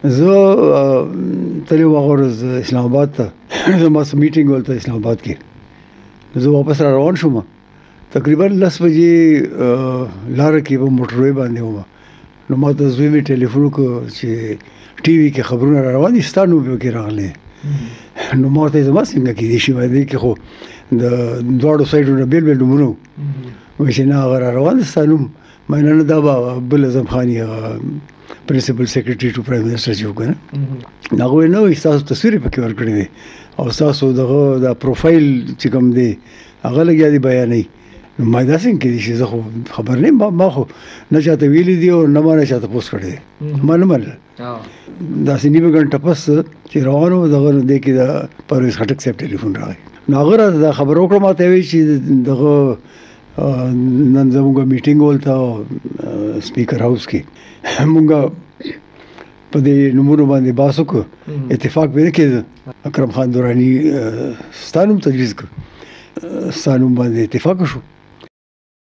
زه تللی وم هغه ورځ اسلام آباد ته زما څه میټینګ ولته اسلام آباد کې. زه واپس را روان شوم تقریبا 10 بجې لاره کې په موټروي باندې وم. نو ما ته زوی مې ټلیفون وکړ چې ټي وي کې خبرونه را روان دي ستا نوم پکې راغلی. نو ما ورته زما څنګه کېدای شي باندې کې خو د دواړو سایډونو بیل بیل نومونه وو. وایي چې نه هغه را روان دی ستا نوم. ما نه نه دا به بل اعظم خان یې پرنسپل سیکرټري ټو پرایم منسټر چې وکړه نه هغه وایي نه وایي ستاسو تصویر یې پکې ورکړی دی او ستاسو دغه دا پروفایل چې کوم دی هغه لګیا دی بیانوي. نو ما دا څنګه کېدای شي زه خو خبر نه یم ما خو نه چاته ویلي دي او نه ما نه چاته پوسټ کړی دی ما نه منله. داسې نیمه ګنټه پس چې روان وو دغه دی کې د پرویز خټک صاحب ټلیفون راغی. نو هغه راته دا خبر وکړه ما ته وایي چې دغه نن زموږ میټینګ ولته سپیکر هاوس کې مونږ په دې نومونو باندې بحث وکړو. اتفاق به نه کېده. اکرم خان دوراني ستا نوم تجویز کړ ستا نوم باندې اتفاق وشو.